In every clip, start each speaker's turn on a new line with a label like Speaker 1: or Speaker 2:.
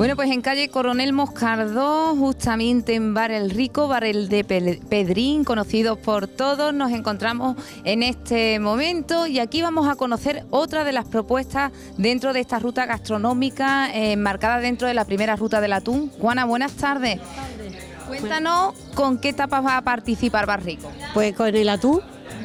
Speaker 1: Bueno, pues en calle Coronel Moscardó, justamente en Bar El Rico, Bar El de Pedrín, conocidos por todos, nos encontramos en este momento y aquí vamos a conocer otra de las propuestas dentro de esta ruta gastronómica marcada dentro de la primera ruta del atún. Juana, buenas tardes. Cuéntanos con qué tapas va a participar Bar Rico.
Speaker 2: Pues con el atún,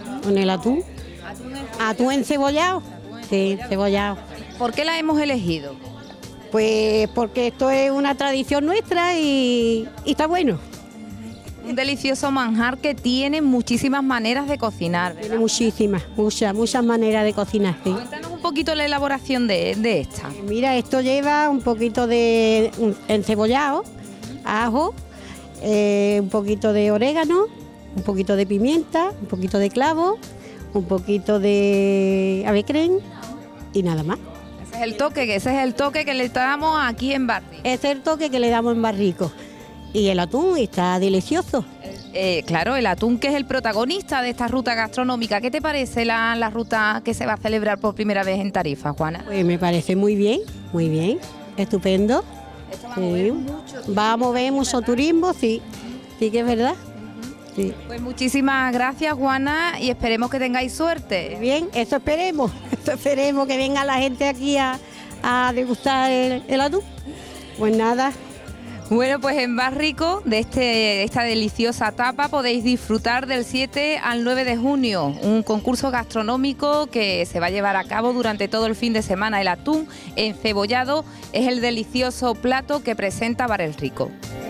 Speaker 2: atún encebollado, sí, cebollado.
Speaker 1: ¿Por qué la hemos elegido?
Speaker 2: Pues porque esto es una tradición nuestra y está bueno.
Speaker 1: Un delicioso manjar que tiene muchísimas maneras de cocinar, ¿verdad?
Speaker 2: Tiene muchas maneras de cocinar, sí.
Speaker 1: Cuéntanos un poquito la elaboración de esta.
Speaker 2: Mira, esto lleva un poquito de encebollado, ajo, un poquito de orégano, un poquito de pimienta, un poquito de clavo, un poquito de avecren y nada más.
Speaker 1: Ese es el toque que le damos aquí en Bar Rico.
Speaker 2: Ese es el toque que le damos en Bar Rico. Y el atún está delicioso.
Speaker 1: Claro, el atún que es el protagonista de esta ruta gastronómica. ¿Qué te parece la ruta que se va a celebrar por primera vez en Tarifa, Juana?
Speaker 2: Pues me parece muy bien, estupendo.
Speaker 1: Esto va a mover mucho turismo.
Speaker 2: Va a mover mucho turismo, sí que es verdad. Sí.
Speaker 1: Pues muchísimas gracias, Juana, y esperemos que tengáis suerte.
Speaker 2: Bien, eso esperemos que venga la gente aquí a degustar el atún. Pues nada.
Speaker 1: Bueno, pues en Bar Rico, de esta deliciosa tapa, podéis disfrutar del 7 al 9 de junio, un concurso gastronómico que se va a llevar a cabo durante todo el fin de semana. El atún encebollado es el delicioso plato que presenta Bar El Rico.